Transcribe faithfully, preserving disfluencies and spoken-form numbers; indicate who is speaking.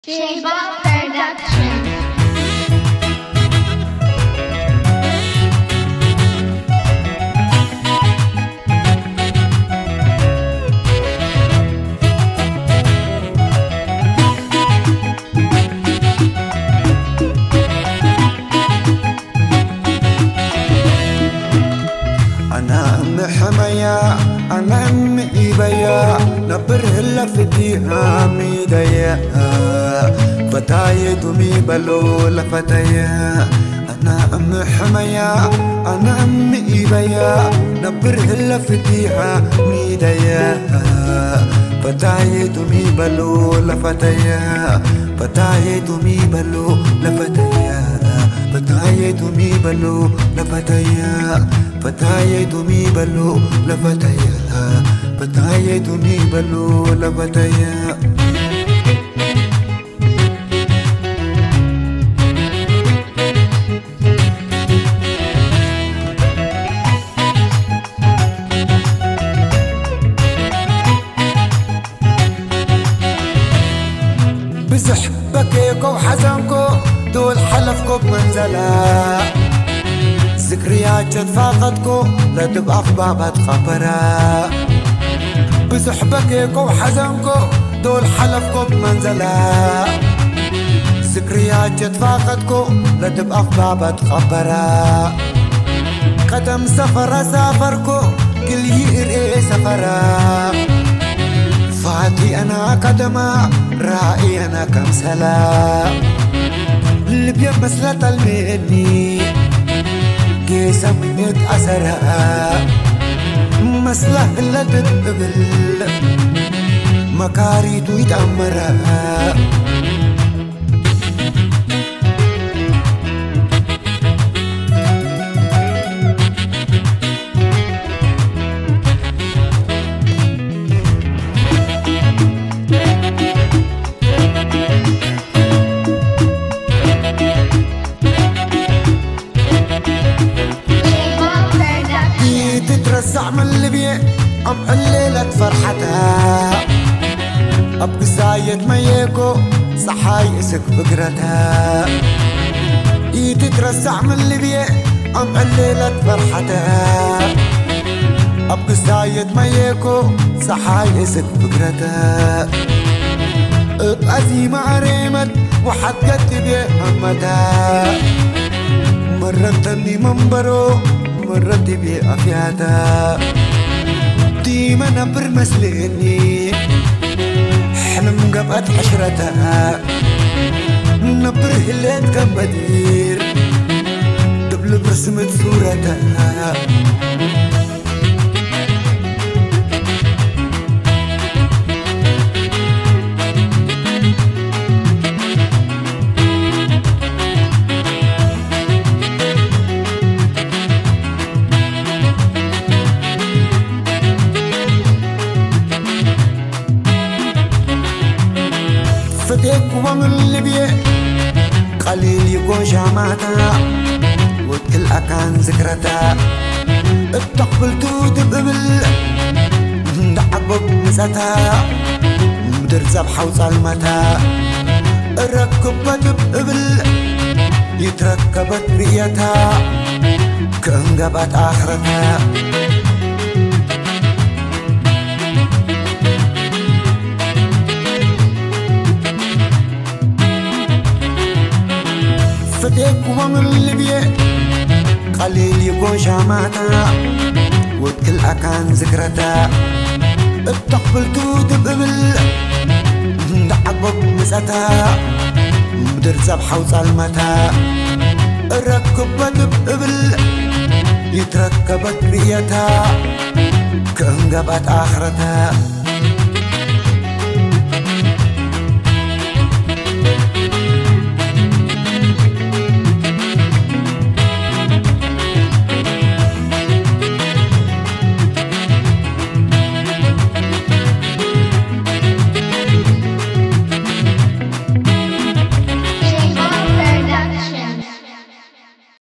Speaker 1: Sheba Productions.
Speaker 2: أنا أم حمية أنا أم إيبيا نبر هلا في ديها ميديا فتاي دمي بلو لفتيا أنا أم حمية أنا أم إيبيا نبر هلا في ديها ميديا فتاي دمي بلو لفتيا فتاي دمي بلو لفتيا فتاي دمي بلو لفتيا فتاي دمي بلو لفتيا فتاي دمي بلو لفتيا بزحبك يكو حزنكو دول حلفكو بمنزلا ذكريات فاقدكو لا تبقى في بابات خبرا بزحبك يكو حزنكو دول حلفكو بمنزلا ذكريات فاقدكو لا تبقى في بابات خبرا قدم سفر سافركو كل يقرئ سفرا فاتي أنا قدما رأي أنا كمسلا لبيا مسلة المهني كيسا منك أسرها مسلة اللي تقبل مكاري يتأمرها تترسع من ليبيا أم الليلة فرحتها أبقى زايد ميكو صحايسك فكرتها تترسع من ليبيا أم الليلة فرحتها أبقى زايد ميكو صحايسك فكرتها بأزيمة عريمت وحد قد بيه همتها مرة تني منبرو مرة بأفياتا ديما نبر مسليني حلم قبقت حشرتها نبر هلات كم بدير دبل برسمت صورتها فتك ومن ليبيا قليل يكون شاماتها وكل أكان ذكرتها بتقبل تقبل دعبك مساتها مدر زبحة وظلمتها ركبت بقبل يتركبت ريتها كأنقبت آخرتها فتك ومن ليبيا قليل يكون شاماتها وكل أكان ذكرتها بتقبل تقبل دعبك مساتها مدر زبحة وظلمتها ركبت بقبل يتركبت ريتها كأنقبت آخرتها